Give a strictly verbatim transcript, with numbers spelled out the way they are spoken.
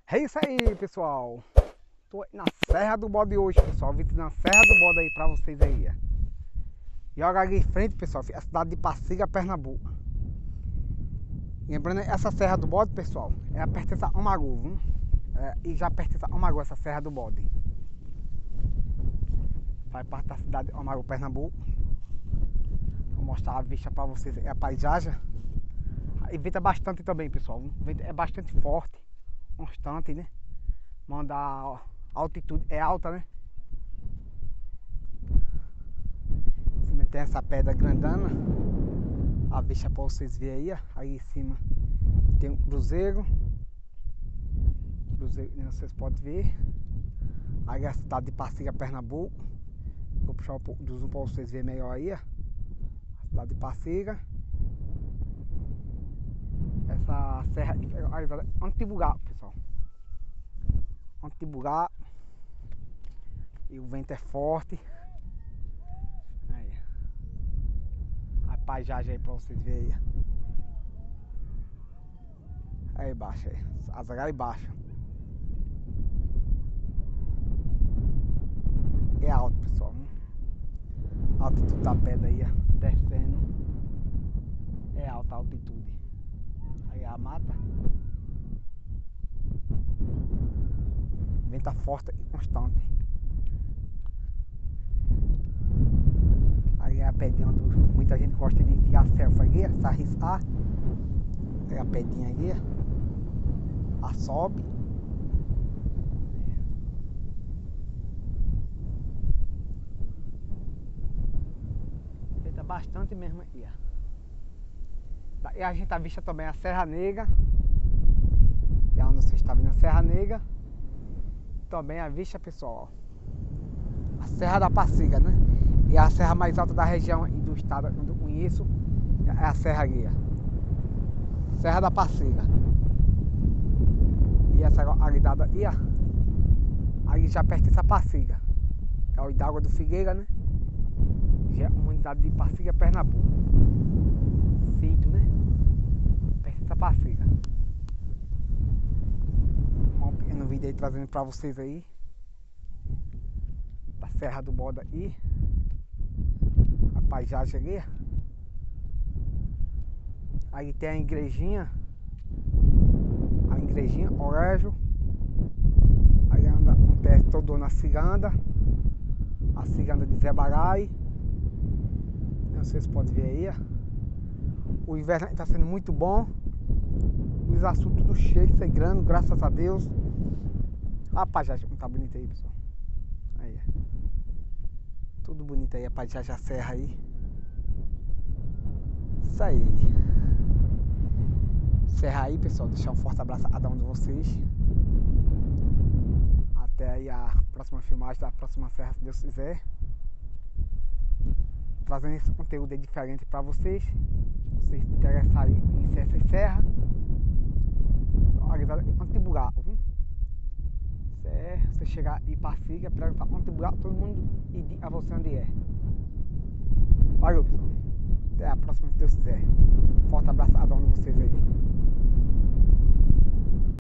É isso aí, pessoal. Tô na Serra do Bode hoje, pessoal. Vim na Serra do Bode aí pra vocês aí. E olha ali em frente, pessoal, a cidade de Passiga, Pernambuco. Lembrando, essa Serra do Bode, pessoal, é a pertence a Amaru, viu? É, e já pertence a Amaru, essa Serra do Bode. Faz parte da cidade de Amaru, Pernambuco. Vou mostrar a vista pra vocês, é a paisagem. E venta bastante também, pessoal. Venta é bastante forte, constante, né? Manda a altitude, é alta, né? Em cima tem essa pedra grandana. A vista pra vocês verem aí, aí em cima tem um cruzeiro. Cruzeiro, vocês podem ver. Aí a cidade de Passiga, Pernambuco. Vou puxar um pouco do zoom pra vocês verem melhor aí, ó. A cidade de Passiga. Essa serra Antiburá, pessoal. Antiburá. E o vento é forte. Aí. A paisagem aí pra vocês verem aí. Aí embaixo aí. As aí embaixo. É alto, pessoal. A altitude da pedra aí, ó. Descendo. É alta a altitude. Aí a mata. Venta forte e constante. Aí é a pedrinha onde muita gente gosta de tirar selfie aí, se arriscar. Aí a pedrinha aí. A sobe. Venta bastante mesmo aí. E a gente avista também a Serra Negra. E onde você está vendo a Serra Negra. Também a vista, pessoal, ó. A Serra da Passiga, né? E a serra mais alta da região e do estado onde eu conheço é a Serra Guia. Serra da Passiga. E essa aridada aí, ó. Aí já pertence a Passiga. É o Hidalgo do Figueira, né? Já é uma unidade de Passiga, Pernambuco. Sítio, né? Pertence a Passiga. Um pequeno vídeo aí trazendo pra vocês aí. Da Serra do Bode aí. A paisagem ali. Aí tem a igrejinha. A igrejinha, Orégio. Aí anda um pé todo na ciranda. A ciranda de Zé Barai. Vocês podem ver aí, ó. O inverno está sendo muito bom. Os açudes tudo cheio, sangrando, graças a Deus. A paisagem como tá bonita aí, pessoal. Aí, ó. Tudo bonito aí, a paisagem, a serra aí. Isso aí. Serra aí, pessoal. Deixar um forte abraço a cada um de vocês. Até aí a próxima filmagem da próxima serra, se Deus quiser. Trazendo esse conteúdo aí diferente pra vocês. Se vocês interessarem em essa serra. Antiburá, viu? É, você chegar e Passiga, perguntar Antiburá, todo mundo indica a você onde é. Valeu, pessoal. Até a próxima, se Deus quiser. Forte abraço a cada um de vocês aí.